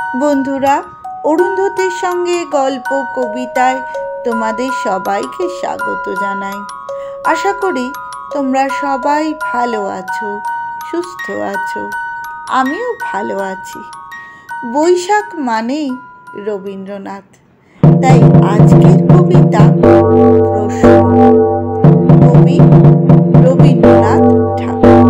বন্ধুরা, অরুন্ধতির সঙ্গে গল্প কবিতায় তোমাদের সবাইকে স্বাগত জানাই। আশা করি তোমরা সবাই ভালো আছো, সুস্থ আছো। আমিও ভালো আছি। বৈশাখ মানেই রবীন্দ্রনাথ, তাই আজকের কবিতা প্রশ্ন। কবি রবীন্দ্রনাথ ঠাকুর।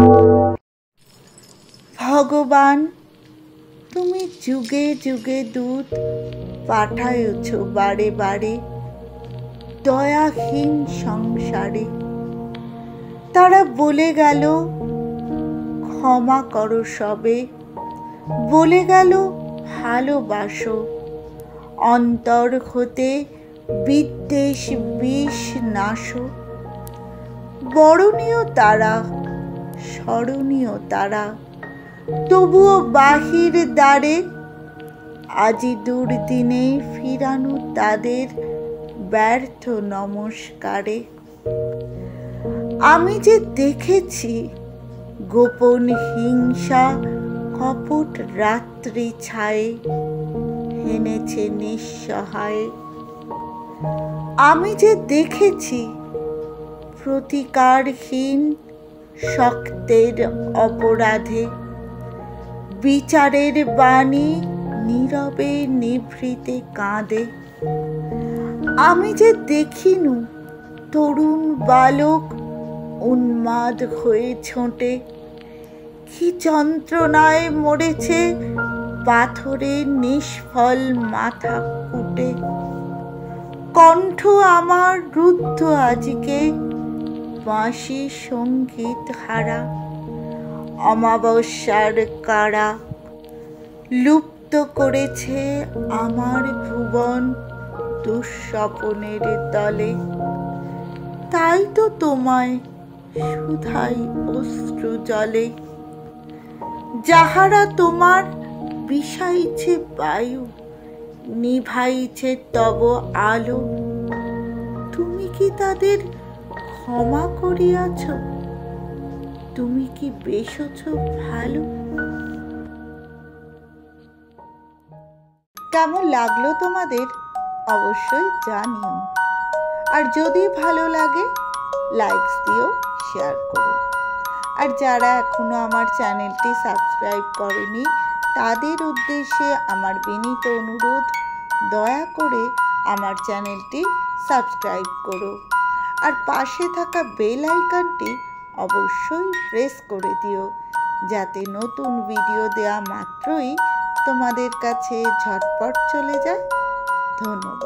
ভগবান, তুমি যুগে যুগে দূত পাঠায়ছ বারে বারে দয়াহীন সংসারে। তারা বলে গেল ক্ষমা করো সবে, বলে গেল ভালোবাসো, অন্তর হতে বিদ্বেষ বিষ নাশো। বরণীয় তারা, স্মরণীয় তারা, তবুও বাহির দ্বারে আজি দুর্দিনে ফিরানো তাদের ব্যর্থ নমস্কারে। আমি যে দেখেছি গোপন হিংসা কপট রাত্রি ছায়ে হেনেছে নিঃসহায়ে। আমি যে দেখেছি প্রতিকারহীন শক্তের অপরাধে বিচারের বাণী নীরবে নিভৃতে কাঁদে। আমি যে দেখিনু তরুণ বালক উন্মাদ হয়ে ছোটে, কি যন্ত্রণায় মরেছে পাথরের নিষ্ফল মাথা কুটে। কণ্ঠ আমার রুদ্ধ আজকে বাঁশি সঙ্গীত হারা, অমাবস্যার কারা লুপ্ত করেছে আমার ভুবন দুঃস্বপনের তলে। তাই তো তোমায় শুধাই অশ্রু জলে, যাহারা তোমার বিষাইছে বায়ু নিভাইছে তব আলো। তুমি কি তাদের ক্ষমা করিয়াছ? তুমি কি বেসেছ ভালো? কেমন লাগলো তোমাদের অবশ্যই জানিও। আর যদি ভালো লাগে লাইকস দিও, শেয়ার করো। আর যারা এখনো আমার চ্যানেলটি সাবস্ক্রাইব করেনি তাদের উদ্দেশ্যে আমার বিনীত অনুরোধ, দয়া করে আমার চ্যানেলটি সাবস্ক্রাইব করো। আর পাশে থাকা বেল আইকনটি অবশ্যই প্রেস করে দিও, যাতে নতুন ভিডিও দেওয়া মাত্রই তোমাদের কাছে ঝটপট চলে যায়। ধন্যবাদ।